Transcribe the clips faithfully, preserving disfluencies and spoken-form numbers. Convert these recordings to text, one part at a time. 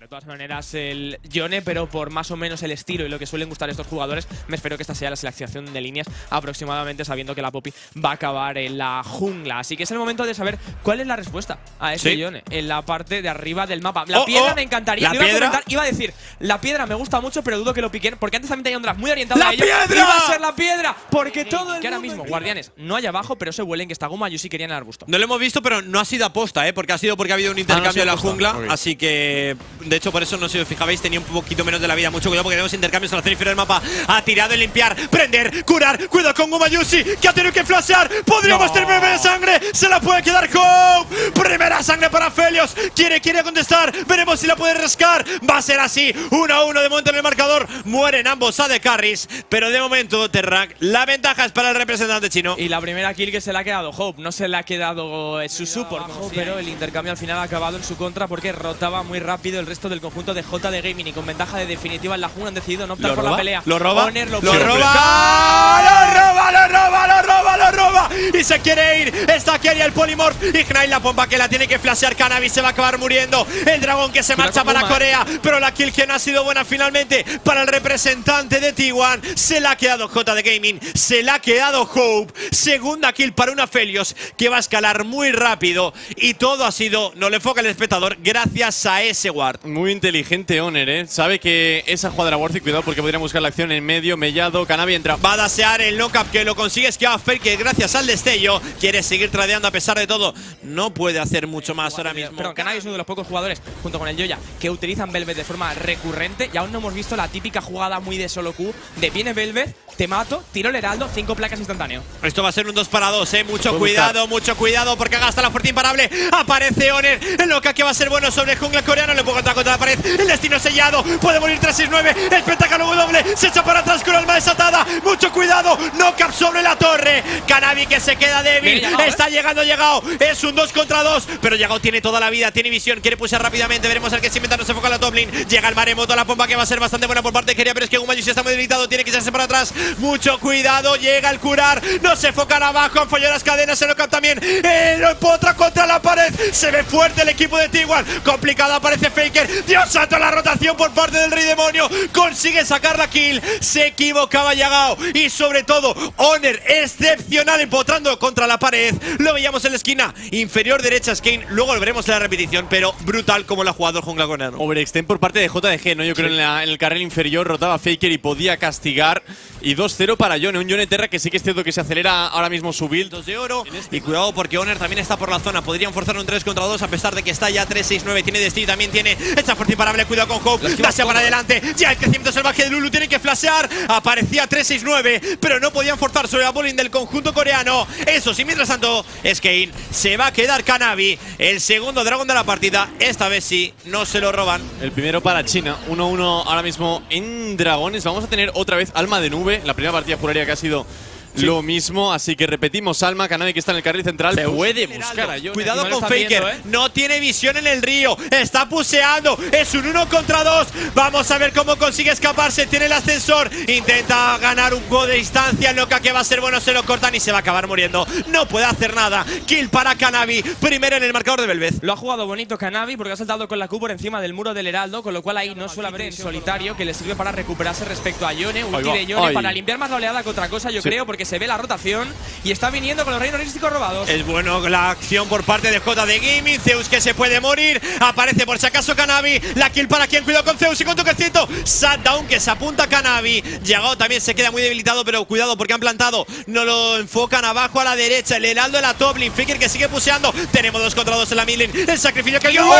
De todas maneras, el Yone, pero por más o menos el estilo y lo que suelen gustar estos jugadores, me espero que esta sea la selección de líneas aproximadamente, sabiendo que la Poppy va a acabar en la jungla. Así que es el momento de saber cuál es la respuesta a ese ¿Sí? Yone en la parte de arriba del mapa. La oh, piedra oh, me encantaría. ¿La iba, piedra? a comentar, iba a decir, la piedra me gusta mucho, pero dudo que lo piquen, porque antes también tenía un draft muy orientado ¡La a ello. piedra! Iba a ser la piedra, porque todo el que ahora mismo, guardianes, no hay abajo, pero se huelen que está Guma y sí querían el arbusto. No lo hemos visto, pero no ha sido aposta, ¿eh? Porque ha sido porque ha habido un intercambio ah, no en la aposta. jungla. Okay. Así que, de hecho, por eso no sé si os fijabais, tenía un poquito menos de la vida. Mucho cuidado porque tenemos intercambios en la zona inferior del mapa. Ha tirado el limpiar, prender, curar. Cuidado con Gumayusi, que ha tenido que flashear. Podríamos no. tener primera sangre. Se la puede quedar Hope. Primera sangre para Felios. Quiere, quiere contestar. Veremos si la puede rascar. Va a ser así. uno a uno de momento en el marcador. Mueren ambos A D Carries. Pero de momento, Terrac, la ventaja es para el representante chino. Y la primera kill que se le ha quedado Hope, no se le ha quedado eh, su support, pero el intercambio al final ha acabado en su contra porque rotaba muy rápido el resto del conjunto de J D Gaming y con ventaja de definitiva en la jungla han decidido no optar ¿Lo por roba? la pelea. ¿Lo roba? Oner lo, ¡Lo puede roba! buscar. ¡Lo roba, lo roba, lo roba, lo roba! Y se quiere ir. Está aquí el Polymorph. Ignite la pompa que la tiene que flashear. Cannabis se va a acabar muriendo. El dragón que se marcha para Corea. Pero la kill que no ha sido buena finalmente para el representante de T uno. Se la ha quedado J D Gaming. Se la ha quedado Hope. Segunda kill para una Felios que va a escalar muy rápido. Y todo ha sido, no le enfoca el espectador, gracias a ese ward. Muy inteligente Oner, ¿eh? Sabe que esa jugada era worth it. Cuidado porque podrían buscar la acción en medio. Mellado, Canavi entra. Va a dasear el knockup que lo consigue es que va Fake, que gracias al destello quiere seguir tradeando a pesar de todo. No puede hacer mucho más ahora mismo. Pero Canavi es uno de los pocos jugadores, junto con el Yoya, que utilizan Velvet de forma recurrente. Y aún no hemos visto la típica jugada muy de solo Q de viene Velvet, te mato, tiro el heraldo, cinco placas instantáneo. Esto va a ser un dos para dos, eh. Mucho Puede cuidado, buscar. mucho cuidado porque gasta la fuerza imparable. Aparece Oner. El knockup que va a ser bueno sobre el jungla coreano. Le puede contar contra la pared. El destino sellado. Puede morir tres seis nueve. El pentáculo W. Se echa para atrás con alma desatada. Mucho cuidado. Knockup sobre la torre. Canavi que se queda débil. Llegado, Está ¿eh? llegando, llegado. Es un dos contra dos. Pero llegado tiene toda la vida. Tiene visión. Quiere pulsar rápidamente. Veremos al que se inventa. No se enfoca en la top lane. Llega el maremoto. La pompa que va a ser bastante buena por parte de Keria. Pero es que Gumayusi está muy debilitado. Tiene que echarse para atrás. Mucho cuidado. Llega el curar. No se enfocan abajo. Han fallado las cadenas. Se lo cap también. El potra contra la pared. Se ve fuerte el equipo de T uno. Complicado aparece Faker. Dios santo, la rotación por parte del Rey Demonio. Consigue sacar la kill. Se equivocaba Yagao. Y sobre todo, Oner excepcional empotrando contra la pared. Lo veíamos en la esquina inferior derecha, Skane. Luego lo veremos en la repetición. Pero brutal como lo ha jugado el jungla coreano. Overextend por parte de J D G, ¿no? Yo creo Sí. en, la- en el carril inferior rotaba Faker y podía castigar. Y dos cero para Yone. Un Yone Terra que sí que es cierto que se acelera ahora mismo su build. Dos de oro. Y cuidado porque Oner también está por la zona. Podrían forzar un tres contra dos a pesar de que está ya tres seis nueve. Tiene destino, también tiene esta fuerza imparable. Cuidado con Hope. Dasea para adelante. Ya el crecimiento salvaje de Lulu. Tiene que flashear. Aparecía tres seis nueve. Pero no podían forzar sobre la bowling del conjunto coreano. Eso sí, mientras tanto, Skane se va a quedar Canavi. El segundo dragón de la partida. Esta vez sí, no se lo roban. El primero para China. uno uno ahora mismo en dragones. Vamos a tener otra vez Alma de Nube. La primera partida juraría que ha sido Sí. lo mismo. Así que repetimos Alma. Canavi que está en el carril central. Puede buscar a Yone. Cuidado No lo con está Faker, viendo, ¿eh? no tiene visión en el río, está puseando, es un uno contra dos. Vamos a ver cómo consigue escaparse, tiene el ascensor, intenta ganar un juego de distancia, el Noca que va a ser bueno, se lo cortan y se va a acabar muriendo. No puede hacer nada, kill para Canavi, primero en el marcador de Belvez. Lo ha jugado bonito Canavi porque ha saltado con la Q por encima del muro del heraldo, con lo cual ahí no suele haber en solitario que le sirve para recuperarse respecto a Yone. Ulti va. de Yone Ay. para limpiar más la oleada que otra cosa, yo Sí. creo, porque se ve la rotación y está viniendo con los reinos rísticos robados. Es bueno la acción por parte de J D Gaming. Zeus que se puede morir. Aparece por si acaso Canavi. La kill para quien. Cuidado con Zeus y con toquecito. Shutdown que se apunta a Canavi. Llegado también se queda muy debilitado, pero cuidado porque han plantado. No lo enfocan abajo a la derecha. El heraldo de la top lane. Faker que sigue puseando. Tenemos dos contra dos en la mid lane. El sacrificio que ¡oh!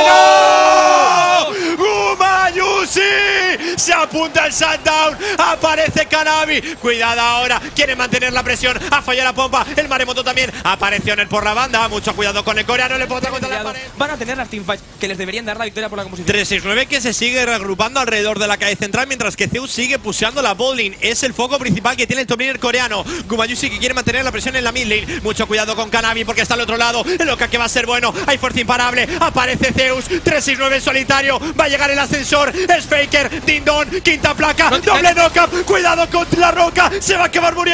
bueno. Gumayusi. Se apunta el shutdown. Aparece Canavi. Cuidado ahora. Quiere mantener la presión. Ha fallado la pompa. El maremoto también. Apareció Oner por la banda. Mucho cuidado con el coreano. Le puedo contra la pared. Van a tener las teamfights que les deberían dar la victoria por la composición. tres seis nueve que se sigue reagrupando alrededor de la calle central mientras que Zeus sigue puseando la bowling. Es el foco principal que tiene el top laner coreano. Gumayusi que quiere mantener la presión en la mid lane. Mucho cuidado con Canavi porque está al otro lado. El Oka que va a ser bueno. Hay fuerza imparable. Aparece Zeus. tres seis nueve en solitario. Va a llegar el ascensor. Es Faker. Dindon. Quinta placa. No, Doble knockup. Cuidado con la roca. Se va a acabar muriendo. La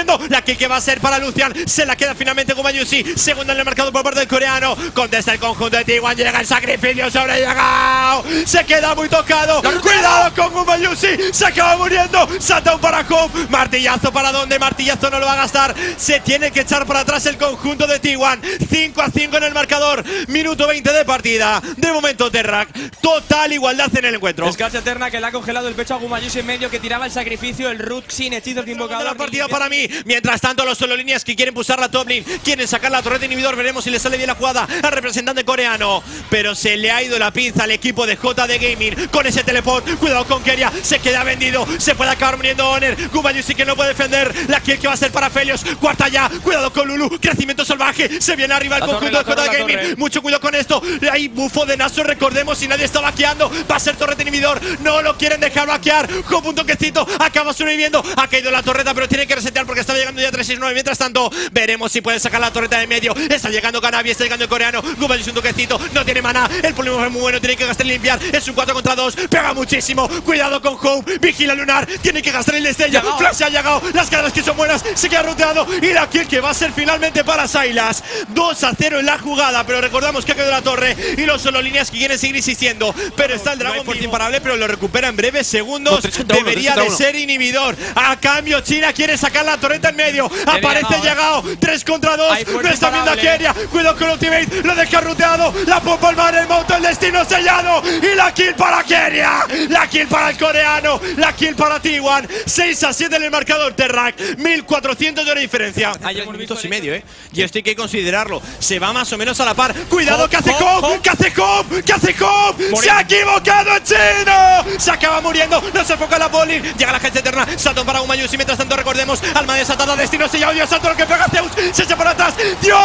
kill que va a ser para Lucian. Se la queda finalmente Gumayusi. Segundo en el marcador por parte del coreano. Contesta el conjunto de T uno. Llega el sacrificio sobre llegado. Se queda muy tocado. Cuidado con Gumayusi. Se acaba muriendo. Shutdown para Hope. Martillazo para dónde. Martillazo no lo va a gastar. Se tiene que echar para atrás el conjunto de T uno. cinco a cinco en el marcador. Minuto veinte de partida. De momento Terrac. Total igualdad en el encuentro. Scacha Eterna que le ha congelado el pecho a Gumayusi en medio, que tiraba el sacrificio. El root sin hechizos de invocador. La partida para mí. Mientras tanto, los solo líneas que quieren pulsar la top lane, quieren sacar la torreta inhibidor. Veremos si le sale bien la jugada al representante coreano. Pero se le ha ido la pinza al equipo de J D Gaming con ese teleport. Cuidado con Keria. Se queda vendido. Se puede acabar muriendo Honor. Gumayusi que no puede defender. La kill que va a ser para Felios. Cuarta ya. Cuidado con Lulu. Crecimiento salvaje. Se viene arriba el conjunto de J D Gaming. Mucho cuidado con esto. Hay bufo de Naso. Recordemos, si nadie está vaqueando, va a ser torreta inhibidor. No lo quieren dejar vaquear. Con un toquecito. Acaba sobreviviendo. Ha caído la torreta, pero tiene que resetear porque está llegando ya tres seis nueve. Mientras tanto, veremos si puede sacar la torreta de medio. Está llegando Kanavi. Está llegando el coreano. Gumayusi un toquecito. No tiene maná. El polímorfo es muy bueno. Tiene que gastar y limpiar. Es un cuatro contra dos. Pega muchísimo. Cuidado con Hope. Vigila Lunar. Tiene que gastar el destello. Flash ha llegado. Las cargas que son buenas. Se queda roteado. Y la kill que va a ser finalmente para Sylas. dos a cero en la jugada. Pero recordamos que ha caído la torre. Y los solo líneas que quieren seguir insistiendo. Pero está el dragón por imparable. Pero lo recupera en breves segundos. Debería de ser inhibidor. A cambio, China quiere sacar la torreta en medio. Aparece llegado. tres contra dos. No está viendo a Keria. Cuidado con el ultimate. Lo deja ruteado. La pompa al mar. El moto. El destino sellado. Y la kill para Keria. La kill para el coreano. La kill para T uno. seis a siete en el marcador Terrac. mil cuatrocientos de hora de diferencia. Hay tres minutos y medio, eh. Y esto hay que considerarlo. Se va más o menos a la par. Cuidado, que hace Cobb. Que hace Cobb. Que hace Cobb. Se ha equivocado el chino. Se acaba muriendo. No se enfoca la bowling. Llega la gente eterna. Salto para Gumayusi. Mientras tanto, recordemos. Alma desatada. Destino sellado. Dios santo, lo que pega Zeus. Se echa para atrás.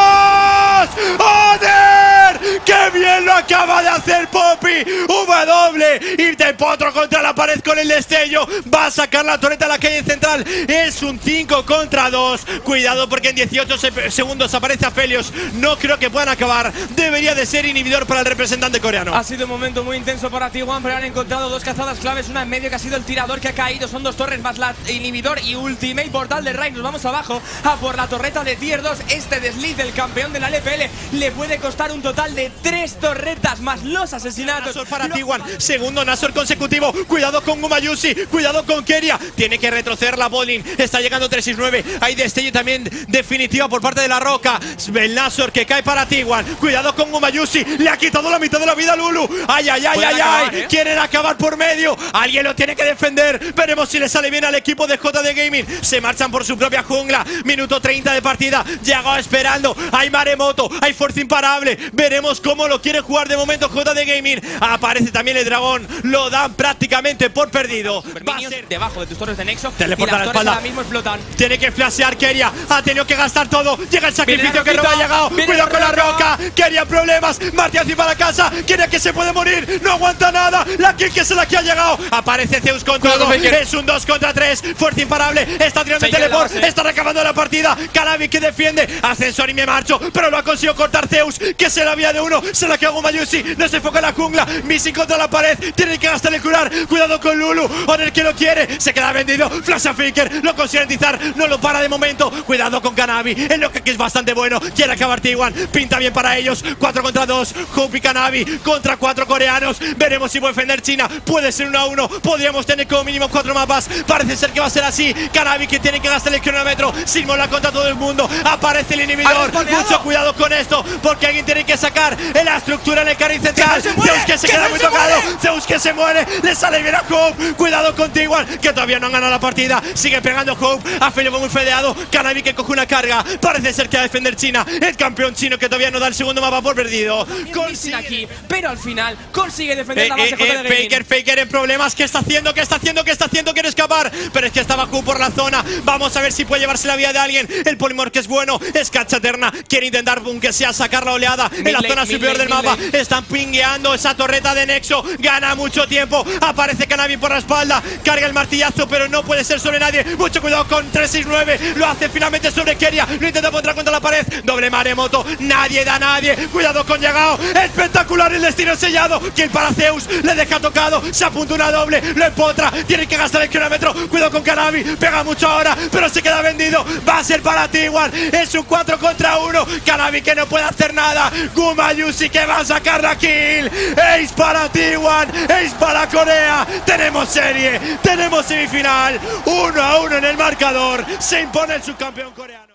¡Dios! ¡Honor! ¡Qué bien lo acaba de hacer Poppy! W. Y de potro contra la pared con el destello. Va a sacar la torreta a la calle central. Es un cinco contra dos. Cuidado porque en dieciocho segundos aparece Aphelios. No creo que puedan acabar. Debería de ser inhibidor para el representante coreano. Ha sido un momento muy intenso para T uno, pero han encontrado dos cazadas claves. Una en medio que ha sido el tirador que ha caído. Son dos torres más la inhibidor y ultimate portal de Rai. Nos vamos abajo a por la torreta de tier dos. Este desliz del campeón de la L P L le puede costar un total de tres torretas más los asesinatos. Nasor para T uno. Segundo Nasor consecutivo. Cuidado con Gumayusi. Cuidado con Keria. Tiene que retroceder la bowling. Está llegando tres seis nueve. Hay destello también definitiva por parte de la Roca. El Nasor que cae para T uno. Cuidado con Gumayusi. Le ha quitado la mitad de la vida a Lulu. Ay, ay, ay, ay, acabar, ay. ¿eh? Quieren acabar por medio. Alguien lo tiene que defender. Veremos si le sale bien al equipo de J D Gaming. Se marchan por su propia jungla. Minuto treinta de partida. Llegó esperando. Hay maremoto. Hay fuerza imparable. Veremos cómo lo quiere jugar de momento J D Gaming. Aparece también el dragón. Lo dan prácticamente por perdido. Va a ser debajo de tus torres de Nexo. Teleporta y a la las torres espalda. ahora mismo explotan. Tiene que flashear Keria. Ha tenido que gastar todo. Llega el sacrificio que no ha llegado. Viene Cuidado con la la Roca. Keria problemas. Martiazi para casa. Quiere que se puede morir. No aguanta nada. La kill que se la que ha llegado. Aparece Zeus con todo. Es un dos contra tres. Fuerza imparable. Está tirando el Faker teleport. la base. Está recabando la partida. Kanavi que defiende. Ascensor y me marcho. Pero lo ha conseguido cortar Zeus. Que se la vía de uno. Se la que hago Mayusi. No se enfoca en la jungla. Missing contra la pared. Tiene que gastar el curar. Cuidado con Lulu. Honor que lo quiere. Se queda vendido. Flash a Faker. Lo consigue entizar. No lo para de momento. Cuidado con Kanavi. El lo que es bastante bueno. Quiere acabar T uno. Pinta bien para ellos. cuatro contra dos. Hope y Kanavi contra cuatro coreanos. Veremos si puede defender China. Puede ser uno a uno. Podríamos tener como mínimo cuatro mapas. Parece ser que va a ser así. Kanavi que tiene que gastar el cronómetro. Sin mola contra todo el mundo. Aparece el inhibidor. Mucho cuidado con esto. Porque alguien tiene que sacar en la estructura en el carril central. ¡Que no se muere! Zeus que se ¡Que queda no muy se tocado. muere! Zeus que se muere. Le sale bien a Hope. Cuidado con T uno. Que todavía no han ganado la partida. Sigue pegando Hope. A Felio muy fedeado. Kanavi que coge una carga. Parece ser que va a defender China. El campeón chino que todavía no da el segundo mapa por perdido. Consigue aquí, pero al final consigue defender Eh, la base eh, J D eh, Gaming. Faker, Faker en problemas. ¿Qué está haciendo? ¿Qué está haciendo? ¿Qué está haciendo? Quiere escapar. Pero es que estaba Q por la zona. Vamos a ver si puede llevarse la vida de alguien. El Polymorph que es bueno. Scacha Eterna quiere intentar, aunque sea, sacar la oleada en la lane, zona mid superior lane, del mid mapa. lane. Están pingueando esa la torreta de Nexo, gana mucho tiempo, aparece Kanavi por la espalda, carga el martillazo, pero no puede ser sobre nadie. Mucho cuidado con tres seis nueve, lo hace finalmente sobre Keria, lo intenta encontrar contra la pared, doble maremoto, nadie da a nadie, cuidado con Yagao, espectacular el destino sellado, kill para Zeus, le deja tocado, se apunta una doble, lo empotra, tiene que gastar el kilómetro, cuidado con Kanavi, pega mucho ahora, pero se queda vendido, va a ser para T uno, es un cuatro contra uno, Kanavi que no puede hacer nada, Gumayusi que va a sacar la kill, ace para T uno, ace para Corea, tenemos serie, tenemos semifinal, uno a uno en el marcador, se impone el subcampeón coreano.